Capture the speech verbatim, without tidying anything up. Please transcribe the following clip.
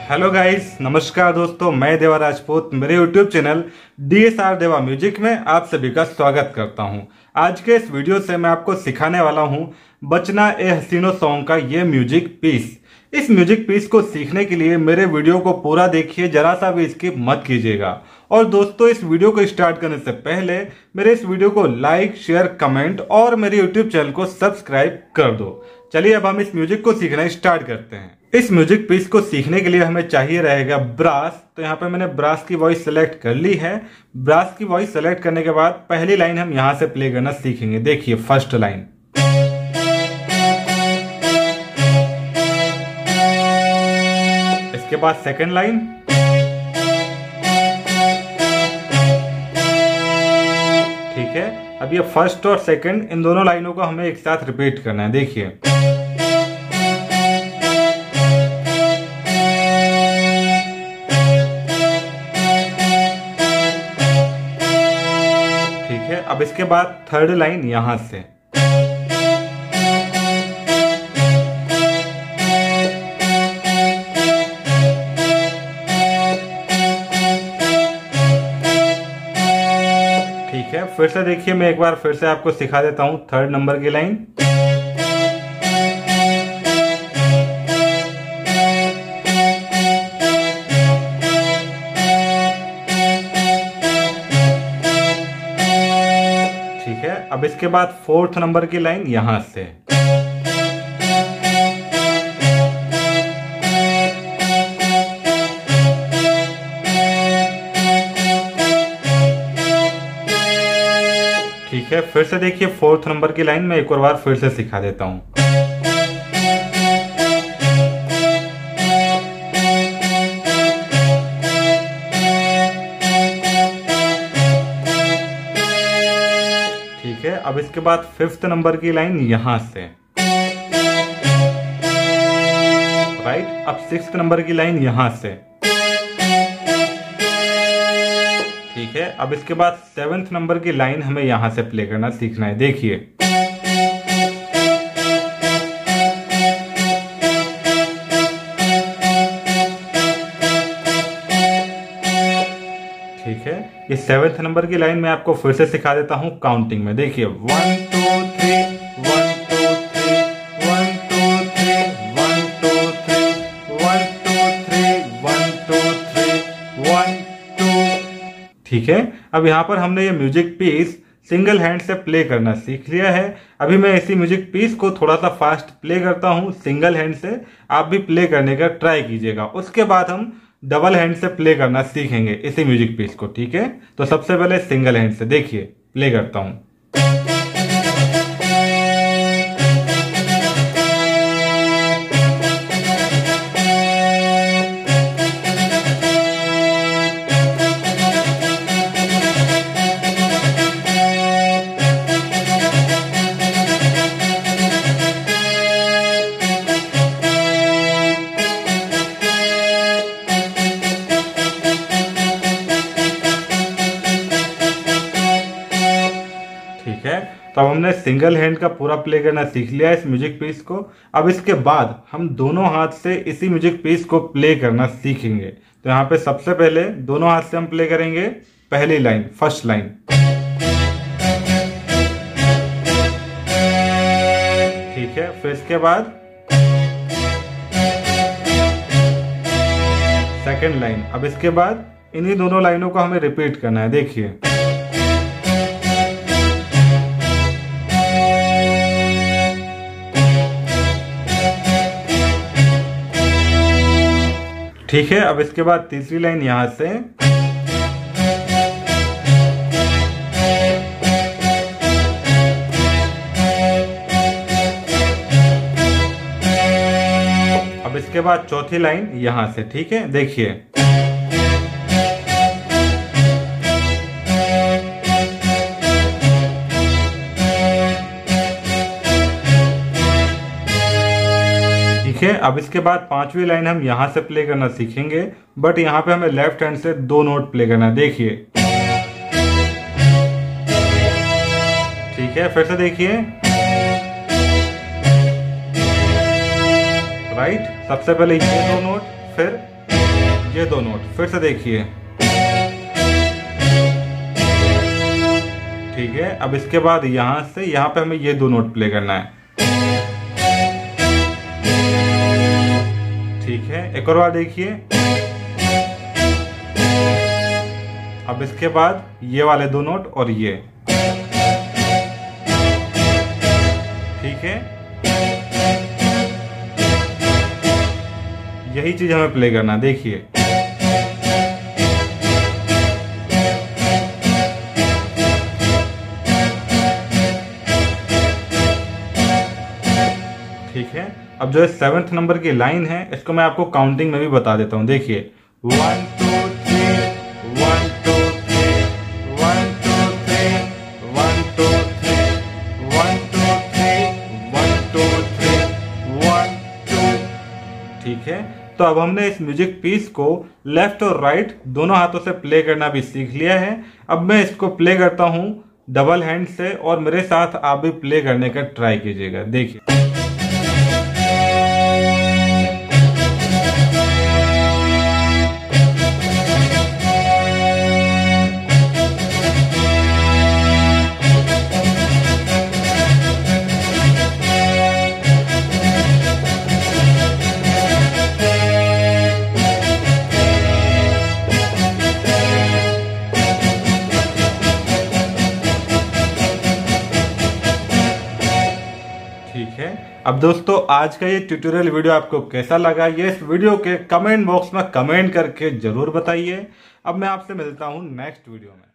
Hello guys, नमस्कार दोस्तों, मैं देवा राजपूत मेरे YouTube channel D S R Deva music में आप सभी का स्वागत करता हूं। आज के इस वीडियो से मैं आपको सिखाने वाला हूं बचना ए हसीनो सॉन्ग का ये म्यूजिक पीस। इस म्यूजिक पीस को सीखने के लिए मेरे वीडियो को पूरा देखिए, जरा सा भी स्किप मत कीजिएगा। और दोस्तों, इस वीडियो को स्टार्ट करने से पहले मेरे इस वीडियो को लाइक, शेयर, कमेंट और मेरे यूट्यूब चैनल को सब्सक्राइब कर दो। चलिए अब हम इस म्यूजिक को सीखना स्टार्ट करते हैं। इस म्यूजिक पीस को सीखने के लिए हमें चाहिए रहेगा ब्रास। तो यहाँ पे मैंने ब्रास की वॉइस सेलेक्ट कर ली है। ब्रास की वॉइस सेलेक्ट करने के बाद पहली लाइन हम यहाँ से प्ले करना सीखेंगे। देखिए फर्स्ट लाइन, इसके बाद सेकंड लाइन, ठीक है। अब ये फर्स्ट और सेकंड इन दोनों लाइनों को हमें एक साथ रिपीट करना है। देखिए ठीक है। अब इसके बाद थर्ड लाइन यहां से, ठीक है। फिर से देखिए, मैं एक बार फिर से आपको सिखा देता हूं थर्ड नंबर की लाइन, ठीक है। अब इसके बाद फोर्थ नंबर की लाइन यहां से, ठीक है। फिर से देखिए फोर्थ नंबर की लाइन में एक और बार फिर से सिखा देता हूं। ठीक है। अब इसके बाद फिफ्थ नंबर की लाइन यहां से, राइट। अब सिक्स्थ नंबर की लाइन यहां से, ठीक है। अब इसके बाद सेवेंथ नंबर की लाइन हमें यहां से प्ले करना सीखना है। देखिए ठीक है। ये सेवेंथ नंबर की लाइन मैं आपको फिर से सिखा देता हूं काउंटिंग में। देखिए one two three, one two three, one two three, one two three, one two three, one two three, one two, ठीक है। अब यहाँ पर हमने ये म्यूजिक पीस सिंगल हैंड से प्ले करना सीख लिया है। अभी मैं इसी म्यूजिक पीस को थोड़ा सा फास्ट प्ले करता हूँ सिंगल हैंड से। आप भी प्ले करने का ट्राई कीजिएगा। उसके बाद हम डबल हैंड से प्ले करना सीखेंगे इसी म्यूजिक पीस को, ठीक है। तो सबसे पहले सिंगल हैंड से देखिए प्ले करता हूँ। ठीक है। तो अब हमने सिंगल हैंड का पूरा प्ले करना सीख लिया इस म्यूजिक पीस को। अब इसके बाद हम दोनों हाथ से इसी म्यूजिक पीस को प्ले करना सीखेंगे। तो यहाँ पे सबसे पहले दोनों हाथ से हम प्ले करेंगे पहली लाइन, फर्स्ट लाइन, ठीक है। फिर इसके बाद सेकंड लाइन। अब इसके बाद इन्हीं दोनों लाइनों को हमें रिपीट करना है। देखिए ठीक है। अब इसके बाद तीसरी लाइन यहां से, अब इसके बाद चौथी लाइन यहां से, ठीक है। देखिए ठीक है। अब इसके बाद पांचवी लाइन हम यहां से प्ले करना सीखेंगे, बट यहां पे हमें लेफ्ट हैंड से दो नोट प्ले करना है। देखिए ठीक है। फिर से देखिए राइट। सबसे पहले ये दो नोट, फिर ये दो नोट फिर से देखिए। ठीक है, अब इसके बाद यहां से यहां पे हमें ये दो नोट प्ले करना है। ठीक है, एक और बार देखिए। अब इसके बाद ये वाले दो नोट और ये। ठीक है, यही चीज हमें प्ले करना, देखिए। ठीक है, अब जो सेवेंथ नंबर की लाइन है इसको मैं आपको काउंटिंग में भी बता देता हूं, देखिए। One two three, one two three, one two three, one two three, one two three, one two three, one two. ठीक है, तो अब हमने इस म्यूजिक पीस को लेफ्ट और राइट दोनों हाथों से प्ले करना भी सीख लिया है। अब मैं इसको प्ले करता हूं डबल हैंड से, और मेरे साथ आप भी प्ले करने का ट्राई कीजिएगा, देखिए। ठीक है, अब दोस्तों आज का ये ट्यूटोरियल वीडियो आपको कैसा लगा, ये इस वीडियो के कमेंट बॉक्स में कमेंट करके जरूर बताइए। अब मैं आपसे मिलता हूँ नेक्स्ट वीडियो में।